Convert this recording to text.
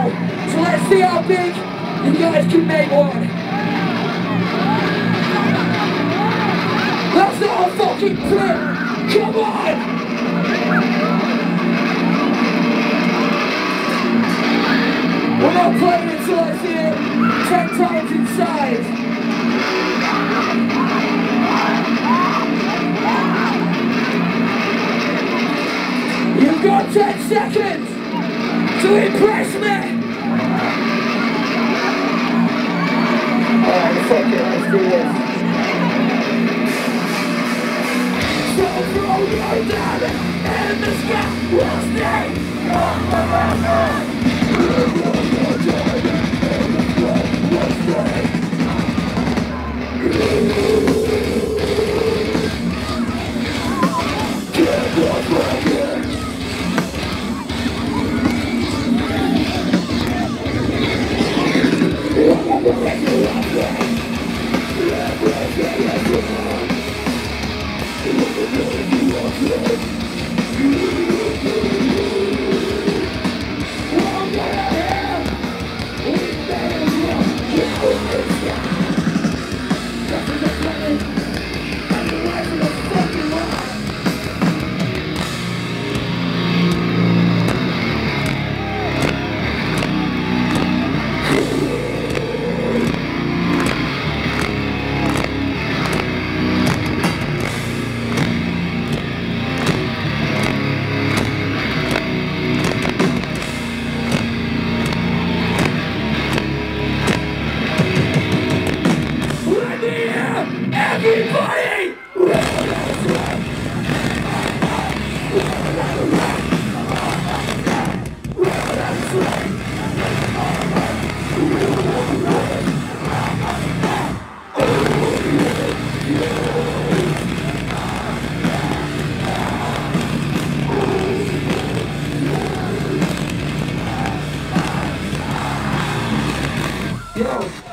So let's see how big you guys can make one. That's not a fucking flip. Come on! We're not playing until I see it 10 times inside. You've got 10 seconds to impress me! Alright, fuck it, let's do this. So throw your diamond in the sky, we'll stay on the mountain. Everybody! Yo.